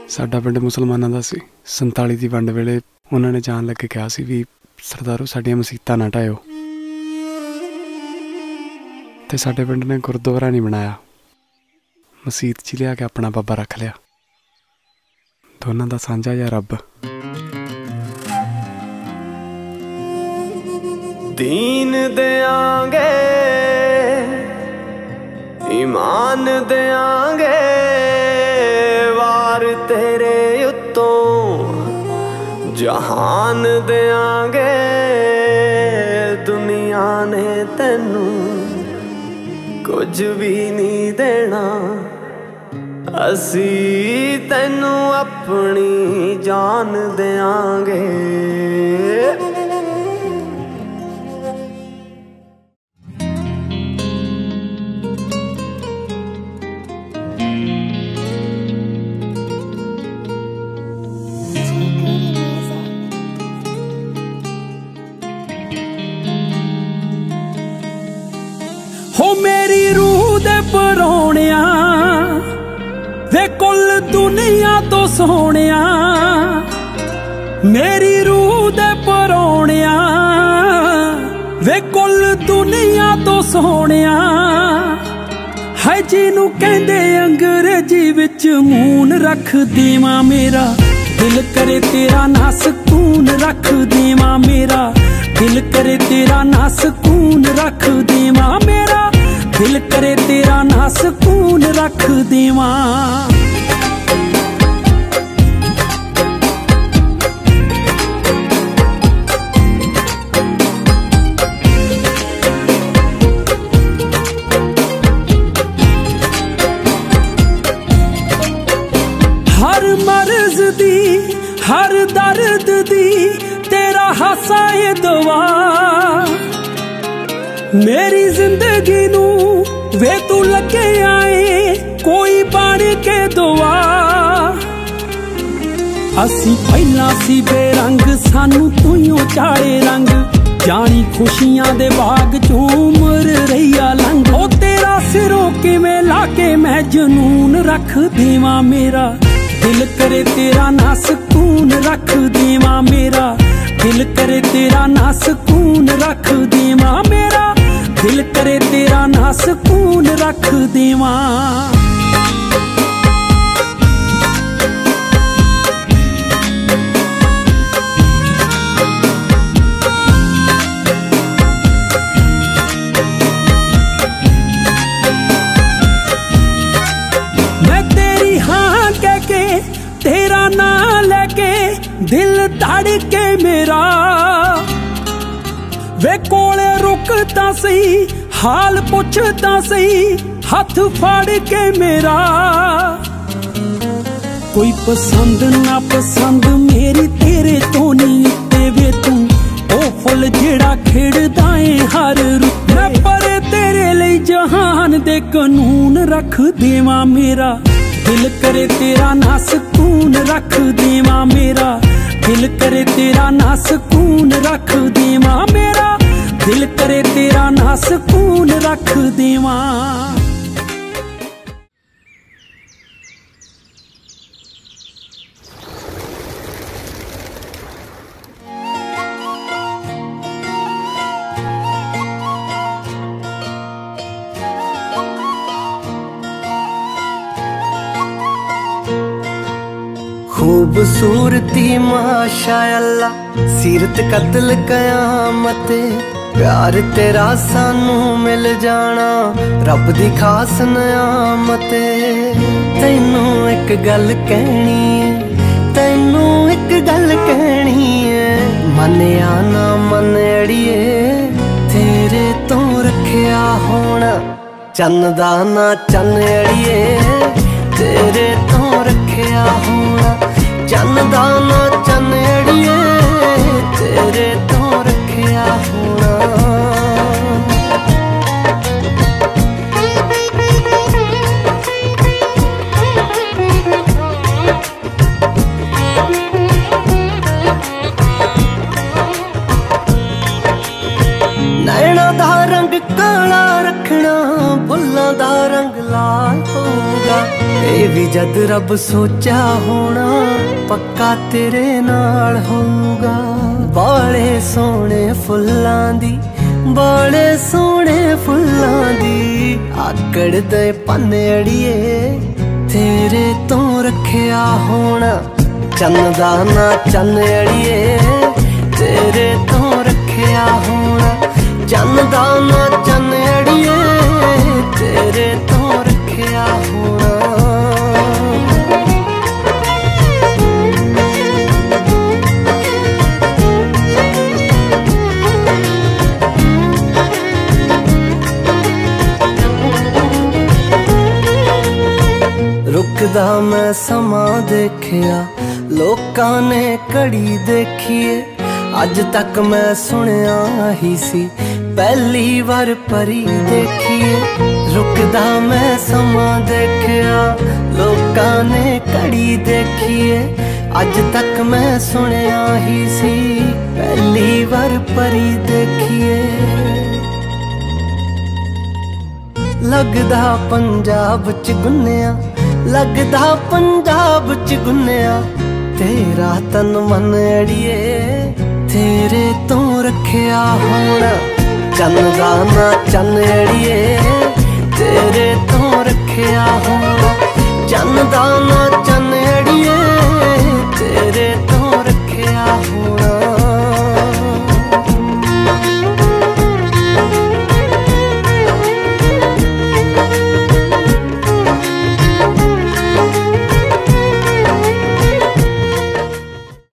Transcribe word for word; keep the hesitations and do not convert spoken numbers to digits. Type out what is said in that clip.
साडा पिंड मुसलमानां दा सी। संताली दी वंड वेले उन्हां ने जान लगे कहा सी भी सरदारो साडियां मसीतां ना ढायो, ते साडे पिंड ने गुरुद्वारा नहीं बनाया, मसीत च लिया के अपना बाबा रख लिया। दोनों दा सांझा या रब। दीन देंगे ईमान देंगे वार तेरे उत्तों जहान देंगे, दुनिया ने तेनू कुछ भी नहीं देना, असी तेनू अपनी जान देंगे। हो मेरी रूह दे परोणिया वे कुल दुनिया तो सोहणिया, मेरी रूह दे परोणिया वे कुल दुनिया तो सोहणिया, है जिनू कहंदे अंग्रेजी विच मून रख देवां मेरा, दिल करे तेरा ना सकून रख देवां मेरा, दिल करे तेरा ना सकून रख देवां मेरा, दिल करे तेरा ना सकून रख देवां। हर मर्ज दी हर दर्द दी तेरा हासा ये दुआ, मेरी जिंदगी नू वे तू लगे आए कोई बन के दुआ। असी पहला सी बेरंग सानू तूं चाड़े रंग, जानी खुशियां दे बाग चों उमर रहिया लंघ, ओ तेरा सिरों किवें लाके मैं जनून रख देवां मेरा, दिल करे तेरा ना सकून रख देवां मेरा, दिल करे तेरा ना सकून रख देवां मेरा, दिल करे तेरा ना सकून रख देवां। मैं तेरी हाँ कह के तेरा ना लेके दिल धड़के मेरा, वे कोले रुकता सही हाल पुछता सही हाथ फाड़ के मेरा, कोई पसंद ना पसंद मेरी तेरे तो नहीं उत्ते वे तू ओ फुल जेड़ा खिड़दा है हर रुत, मैं पर तेरे लिए जहान दे कानून रख देवां मेरा, दिल करे तेरा ना सकून रख देवां मेरा, दिल करे तेरा ना सकून रख देवां मेरा, दिल करे तेरा ना सकून रख देवां। खूबसूरती माशाअल्लाह सीरत कत्ल कयामत, प्यार तेरा सानू मिल जाना रब दी खास नियामत। तैनू एक गल कहनी है, तैनू एक गल कहनी है, मनिया ना मन अड़िए तेरे तो रखिया होना चन्दा ना चन अड़िए, तेरे तो रखिया होना चन्दा ना चन अड़िए, तेरे तो रखिया होना। नैना दा रंग काला रखना, फुल्लां दा रंग लाल होगा, भी जद रब सोचा होना पक्का तेरे नाल होगा। बाले सोने फुल्लां दी, बाले सोने फुल्लां दी, आकड़ दे पन्ने अड़िए तेरे तो रखिया होना। चन्न दा ना चन्न अड़िए तेरे तो रखिया होना। चन्न दा ना चन्न अड़िए तेरे तो रखिया होना। रुकदा मैं समा देखिया लोकां ने घड़ी देखिए, अज तक मैं सुनिया ही सी पहली बार परी देखिए। रुकदा मैं समा देखिया लोकां ने घड़ी देखिए, अज तक मैं सुनिया ही सी पहली बार परी देखिए। लगदा पंजाब च गुन्निया, लगदा पंजाब च गुन्निया, तेरा तन मन अड़िए तेरे तो रखिया होना। चन्न दा ना चन्न अड़िए तेरे तो रखिया होना। चन्न दा ना चन्न अड़िए तेरे तो